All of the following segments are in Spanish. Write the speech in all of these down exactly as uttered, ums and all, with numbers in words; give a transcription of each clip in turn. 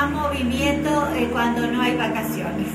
más movimiento eh, cuando no hay vacaciones.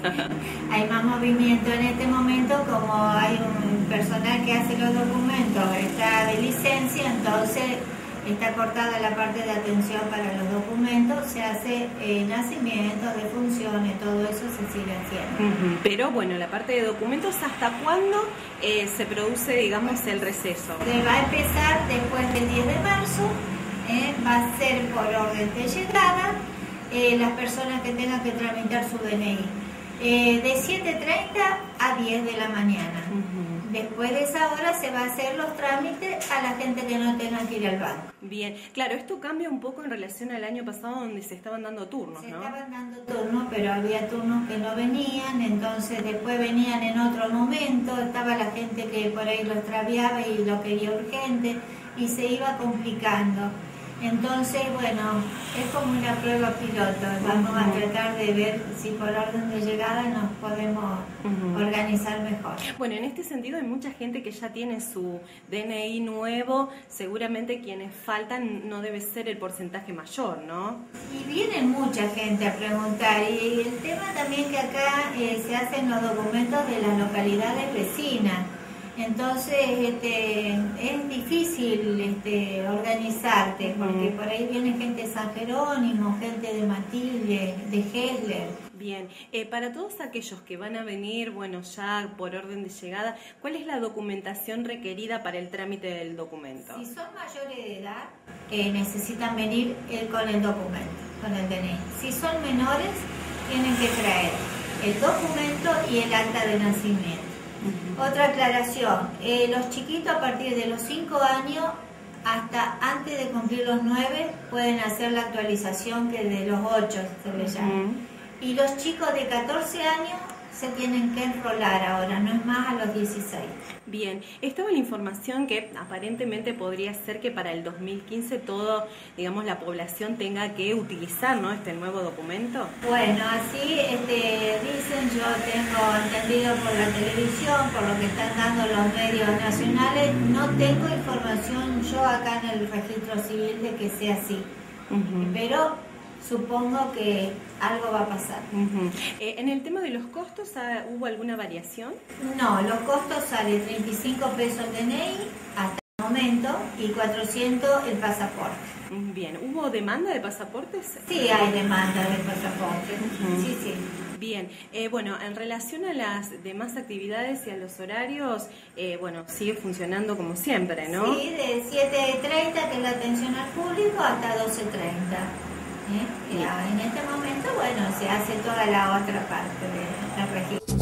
Hay más movimiento en este momento, como hay un personal que hace los documentos, está de licencia, entonces está cortada la parte de atención para los documentos, se hace eh, nacimiento, defunciones, todo eso se sigue haciendo. Uh-huh. Pero bueno, la parte de documentos, ¿hasta cuándo eh, se produce, digamos, el receso? Se va a empezar después del diez de marzo, eh, va a ser por orden de llegada, eh, las personas que tengan que tramitar su D N I, eh, de siete treinta a diez de la mañana. Uh-huh. Después de esa hora se va a hacer los trámites a la gente que no tenga que ir al banco. Bien, claro, esto cambia un poco en relación al año pasado donde se estaban dando turnos, se ¿no? Se estaban dando turnos, pero había turnos que no venían, entonces después venían en otro momento, estaba la gente que por ahí lo extraviaba y lo quería urgente y se iba complicando. Entonces, bueno, es como una prueba piloto. Vamos uh-huh. a tratar de ver si por orden de llegada nos podemos uh-huh. organizar mejor. Bueno, en este sentido hay mucha gente que ya tiene su D N I nuevo. Seguramente quienes faltan no debe ser el porcentaje mayor, ¿no? Y viene mucha gente a preguntar. Y el tema también que acá eh, se hacen los documentos de las localidades vecinas. Entonces este, es difícil este, organizarte, porque por ahí viene gente de San Jerónimo, gente de Matilde, de Hesler. Bien, eh, para todos aquellos que van a venir, bueno, ya por orden de llegada, ¿cuál es la documentación requerida para el trámite del documento? Si son mayores de edad, eh, necesitan venir eh, con el documento, con el D N I. Si son menores, tienen que traer el documento y el acta de nacimiento. Uh-huh. Otra aclaración, eh, los chiquitos a partir de los cinco años hasta antes de cumplir los nueve pueden hacer la actualización que de los ocho se le llama. Uh-huh. Y los chicos de catorce años se tienen que enrolar ahora, no es más a los dieciséis. Bien, estaba la información que aparentemente podría ser que para el dos mil quince todo, digamos, la población tenga que utilizar, ¿no?, este nuevo documento. Bueno, así este, dicen, yo tengo entendido por la televisión, por lo que están dando los medios nacionales, no tengo información yo acá en el registro civil de que sea así, uh-huh. pero supongo que algo va a pasar. Uh-huh. eh, ¿En el tema de los costos hubo alguna variación? No, los costos salen treinta y cinco pesos el D N I hasta el momento y cuatrocientos el pasaporte. Bien, ¿hubo demanda de pasaportes? Sí, hay demanda de pasaportes, uh-huh. sí, sí. Bien, eh, bueno, en relación a las demás actividades y a los horarios, eh, bueno, sigue funcionando como siempre, ¿no? Sí, de siete treinta, que es la atención al público, hasta doce treinta. ¿Eh? En este momento, bueno, se hace toda la otra parte del registro.